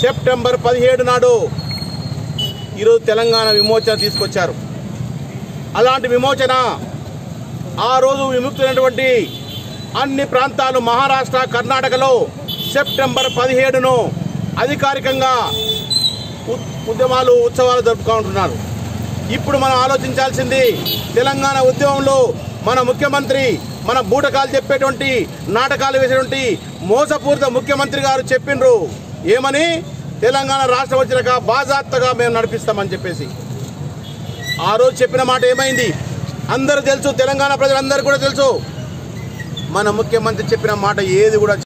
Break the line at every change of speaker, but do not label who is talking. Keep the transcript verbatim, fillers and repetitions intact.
September పదిహేడు నాడు ఈరోజు తెలంగాణ విమోచన తీసుకొచ్చారు. అలాంటి విమోచన ఆ రోజు విముక్తులైనటువంటి అన్ని ప్రాంతాలు మహారాష్ట్ర, కర్ణాటకలో సెప్టెంబర్ పదిహేడును అధికారికంగా ఉద్యమాలు ఉత్సవాలు జరుపుకుంటున్నారు. ఇప్పుడు మనం ఆలోచించాల్సింది, తెలంగాణ ఉద్యమంలో మన ముఖ్యమంత్రి మన బూటకాలు చెప్పేటువంటి నాటకాలు వేసేటువంటి మోసపూరిత ముఖ్యమంత్రి గారు చెప్పినరు ఏమని, తెలంగాణ రాష్ట్రం వచ్చినాక బాజాప్తగా మేము నడిపిస్తామని చెప్పేసి. ఆ రోజు చెప్పిన మాట ఏమైంది అందరూ తెలుసు, తెలంగాణ ప్రజలందరూ కూడా తెలుసు. మన ముఖ్యమంత్రి చెప్పిన మాట ఏది కూడా